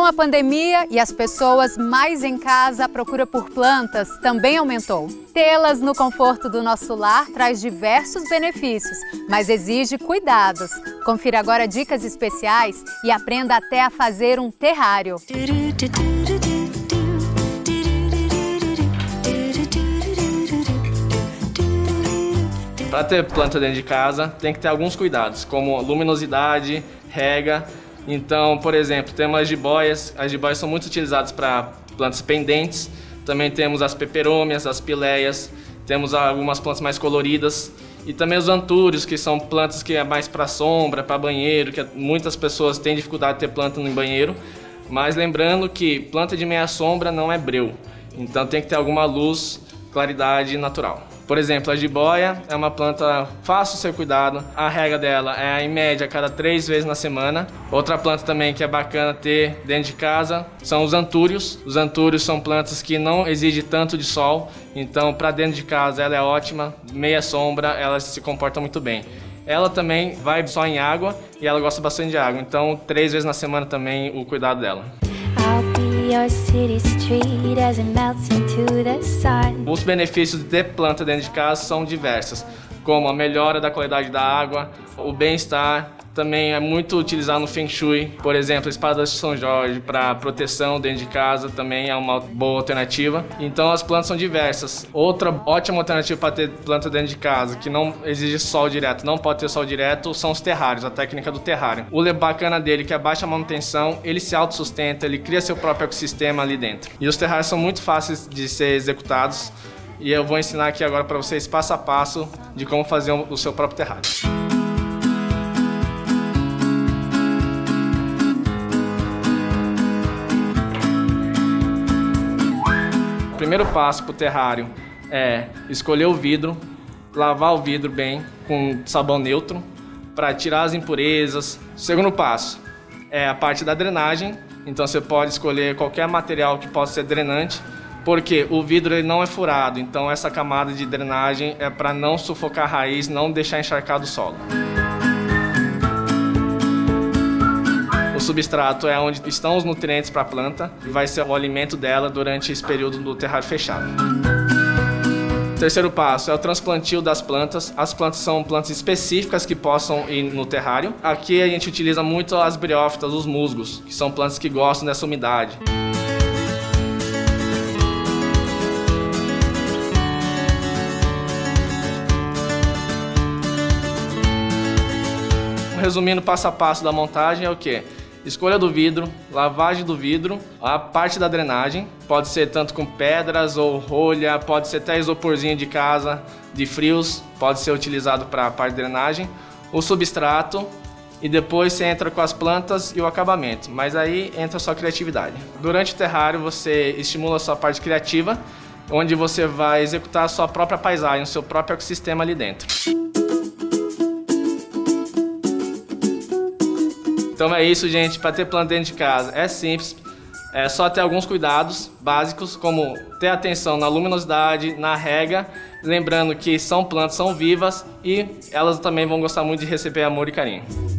a pandemia e as pessoas mais em casa, a procura por plantas também aumentou. Tê-las no conforto do nosso lar traz diversos benefícios, mas exige cuidados. Confira agora dicas especiais e aprenda até a fazer um terrário. Para ter planta dentro de casa, tem que ter alguns cuidados, como luminosidade, rega. Então, por exemplo, temos as jiboias. As jiboias são muito utilizadas para plantas pendentes. Também temos as peperômias, as pileias. Temos algumas plantas mais coloridas. E também os antúrios, que são plantas que é mais para sombra, para banheiro, que muitas pessoas têm dificuldade de ter planta no banheiro. Mas lembrando que planta de meia sombra não é breu. Então tem que ter alguma luz, claridade natural. Por exemplo, a jiboia é uma planta fácil de ser cuidado. A rega dela é em média a cada 3 vezes na semana. Outra planta também que é bacana ter dentro de casa são os antúrios. Os antúrios são plantas que não exigem tanto de sol, então para dentro de casa ela é ótima. Meia sombra, ela se comporta muito bem. Ela também vai só em água e ela gosta bastante de água, então 3 vezes na semana também o cuidado dela. Os benefícios de ter planta dentro de casa são diversos, como a melhora da qualidade da água, o bem-estar. Também é muito utilizado no Feng Shui, por exemplo, a espada de São Jorge para proteção dentro de casa também é uma boa alternativa. Então as plantas são diversas. Outra ótima alternativa para ter planta dentro de casa, que não exige sol direto, não pode ter sol direto, são os terrários, a técnica do terrário. O bacana dele é que é baixa manutenção, ele se autossustenta, ele cria seu próprio ecossistema ali dentro. E os terrários são muito fáceis de ser executados e eu vou ensinar aqui agora para vocês passo a passo de como fazer o seu próprio terrário. O primeiro passo para o terrário é escolher o vidro, lavar o vidro bem com sabão neutro para tirar as impurezas. O segundo passo é a parte da drenagem, então você pode escolher qualquer material que possa ser drenante, porque o vidro ele não é furado, então essa camada de drenagem é para não sufocar a raiz, não deixar encharcado o solo. O substrato é onde estão os nutrientes para a planta e vai ser o alimento dela durante esse período do terrário fechado. O terceiro passo é o transplantio das plantas. As plantas são plantas específicas que possam ir no terrário. Aqui a gente utiliza muito as briófitas, os musgos, que são plantas que gostam dessa umidade. Resumindo, passo a passo da montagem é o quê? Escolha do vidro, lavagem do vidro, a parte da drenagem, pode ser tanto com pedras ou rolha, pode ser até isoporzinho de casa, de frios, pode ser utilizado para a parte de drenagem, o substrato e depois você entra com as plantas e o acabamento, mas aí entra a sua criatividade. Durante o terrário você estimula a sua parte criativa, onde você vai executar a sua própria paisagem, o seu próprio ecossistema ali dentro. Então é isso, gente, para ter planta dentro de casa é simples, é só ter alguns cuidados básicos, como ter atenção na luminosidade, na rega, lembrando que são plantas, são vivas e elas também vão gostar muito de receber amor e carinho.